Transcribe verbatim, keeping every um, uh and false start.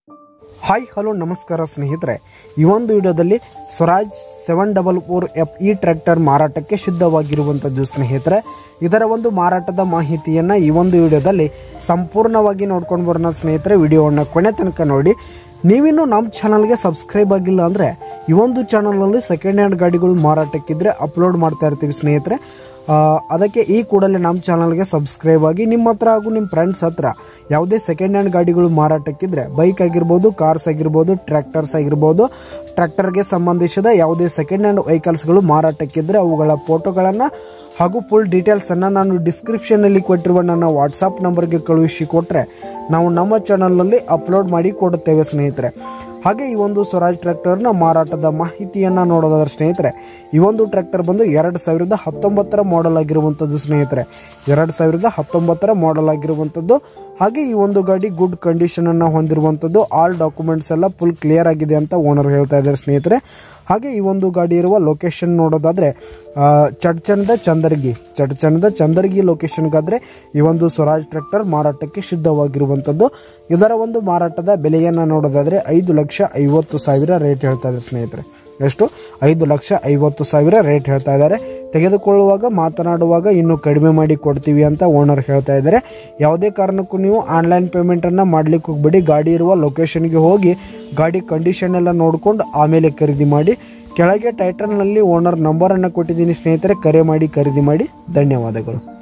Hi hello ನಮಸ್ಕಾರ ಸ್ನೇಹಿತರೆ, ಈ ಒಂದು ವಿಡಿಯೋದಲ್ಲಿ Swaraj seven double four F E tractor ಮಾರಾಟಕ್ಕೆ ಸಿದ್ಧವಾಗಿರುವಂಥದ್ದು ಸ್ನೇಹಿತರೆ. ಇದರ ಒಂದು ಮಾರಾಟದ ಮಾಹಿತಿಯನ್ನು ಈ ಒಂದು ವಿಡಿಯೋದಲ್ಲಿ ಸಂಪೂರ್ಣವಾಗಿ ನೋಡ್ಕೊಂಡು ಬರೋಣ ಸ್ನೇಹಿತರೆ. ವಿಡಿಯೋವನ್ನು ಕೊನೆ ತನಕ ನೋಡಿ. ನೀವಿನ್ನೂ ನಮ್ಮ ಚಾನಲ್ಗೆ ಸಬ್ಸ್ಕ್ರೈಬ್ ಆಗಿಲ್ಲ ಅಂದರೆ ಈ ಒಂದು ಚಾನಲ್ನಲ್ಲಿ ಸೆಕೆಂಡ್ ಹ್ಯಾಂಡ್ ಗಾಡಿಗಳು ಮಾರಾಟಕ್ಕಿದ್ರೆ ಅಪ್ಲೋಡ್ ಮಾಡ್ತಾ ಇರ್ತೀವಿ ಸ್ನೇಹಿತರೆ. ಅದಕ್ಕೆ ಈ ಕೂಡಲೇ ನಮ್ಮ ಚಾನಲ್ಗೆ ಸಬ್ಸ್ಕ್ರೈಬ್ ಆಗಿ ನಿಮ್ಮ ಹತ್ರ ಹಾಗೂ ನಿಮ್ಮ ಫ್ರೆಂಡ್ಸ್ ಹತ್ರ ಯಾವುದೇ ಸೆಕೆಂಡ್ ಹ್ಯಾಂಡ್ ಗಾಡಿಗಳು ಮಾರಾಟಕ್ಕಿದ್ರೆ, ಬೈಕ್ ಆಗಿರ್ಬೋದು, ಕಾರ್ಸ್ ಆಗಿರ್ಬೋದು, ಟ್ರ್ಯಾಕ್ಟರ್ಸ್ ಆಗಿರ್ಬೋದು, ಟ್ರ್ಯಾಕ್ಟರ್ಗೆ ಸಂಬಂಧಿಸಿದ ಯಾವುದೇ ಸೆಕೆಂಡ್ ಹ್ಯಾಂಡ್ ವೆಹಿಕಲ್ಸ್ಗಳು ಮಾರಾಟಕ್ಕಿದ್ರೆ ಅವುಗಳ ಫೋಟೋಗಳನ್ನು ಹಾಗೂ ಫುಲ್ ಡೀಟೇಲ್ಸನ್ನು ನಾನು ಡಿಸ್ಕ್ರಿಪ್ಷನಲ್ಲಿ ಕೊಟ್ಟಿರುವ ನನ್ನ ವಾಟ್ಸಪ್ ನಂಬರ್ಗೆ ಕಳುಹಿಸಿ ಕೊಟ್ಟರೆ ನಾವು ನಮ್ಮ ಚಾನಲ್ನಲ್ಲಿ ಅಪ್ಲೋಡ್ ಮಾಡಿ ಕೊಡುತ್ತೇವೆ ಸ್ನೇಹಿತರೆ. ಹಾಗೆ ಈ ಒಂದು ಸ್ವರಾಜ್ ಟ್ರ್ಯಾಕ್ಟರ್ನ ಮಾರಾಟದ ಮಾಹಿತಿಯನ್ನು ನೋಡೋದಾದ್ರೆ ಸ್ನೇಹಿತರೆ, ಈ ಒಂದು ಟ್ರ್ಯಾಕ್ಟರ್ ಬಂದು ಎರಡು ಸಾವಿರದ ಹತ್ತೊಂಬತ್ತರ ಮಾಡೆಲ್ ಆಗಿರುವಂಥದ್ದು ಸ್ನೇಹಿತರೆ. ಎರಡು ಸಾವಿರದ ಹತ್ತೊಂಬತ್ತರ ಮಾಡೆಲ್ ಆಗಿರುವಂಥದ್ದು. ಹಾಗೆ ಈ ಒಂದು ಗಾಡಿ ಗುಡ್ ಕಂಡೀಷನನ್ನು ಹೊಂದಿರುವಂಥದ್ದು. ಆಲ್ ಡಾಕ್ಯುಮೆಂಟ್ಸ್ ಎಲ್ಲ ಫುಲ್ ಕ್ಲಿಯರ್ ಆಗಿದೆ ಅಂತ ಓನರ್ ಹೇಳ್ತಾ ಇದ್ದಾರೆ ಸ್ನೇಹಿತರೆ. ಹಾಗೆ ಈ ಒಂದು ಗಾಡಿ ಇರುವ ಲೊಕೇಶನ್ ನೋಡೋದಾದರೆ ಚಡ್ಚಣದ ಚಂದರ್ಗಿ ಚಡ್ಚಣದ ಚಂದರ್ಗಿ ಲೊಕೇಶನ್ಗಾದರೆ ಈ ಒಂದು ಸ್ವರಾಜ್ ಟ್ರ್ಯಾಕ್ಟರ್ ಮಾರಾಟಕ್ಕೆ ಸಿದ್ಧವಾಗಿರುವಂಥದ್ದು. ಇದರ ಒಂದು ಮಾರಾಟದ ಬೆಲೆಯನ್ನು ನೋಡೋದಾದರೆ ಐದು ಲಕ್ಷ ಐವತ್ತು ಸಾವಿರ ರೇಟ್ ಹೇಳ್ತಾ ಇದ್ದಾರೆ ಸ್ನೇಹಿತರೆ. ಎಷ್ಟು? ಐದು ಲಕ್ಷ ಐವತ್ತು ಸಾವಿರ ರೇಟ್ ಹೇಳ್ತಾ ಇದ್ದಾರೆ. ತೆಗೆದುಕೊಳ್ಳುವಾಗ ಮಾತನಾಡುವಾಗ ಇನ್ನೂ ಕಡಿಮೆ ಮಾಡಿ ಕೊಡ್ತೀವಿ ಅಂತ ಓನರ್ ಹೇಳ್ತಾ ಇದ್ದಾರೆ. ಯಾವುದೇ ಕಾರಣಕ್ಕೂ ನೀವು ಆನ್ಲೈನ್ ಪೇಮೆಂಟನ್ನು ಮಾಡಲಿಕ್ಕೆ ಹೋಗ್ಬೇಡಿ. ಗಾಡಿ ಇರುವ ಲೊಕೇಶನ್ಗೆ ಹೋಗಿ ಗಾಡಿ ಕಂಡೀಷನ್ ಎಲ್ಲ ನೋಡಿಕೊಂಡು ಆಮೇಲೆ ಖರೀದಿ ಮಾಡಿ. ಕೆಳಗೆ ಟೈಟಲ್ನಲ್ಲಿ ಓನರ್ ನಂಬರನ್ನು ಕೊಟ್ಟಿದ್ದೀನಿ ಸ್ನೇಹಿತರೆ, ಕರೆ ಮಾಡಿ ಖರೀದಿ ಮಾಡಿ. ಧನ್ಯವಾದಗಳು.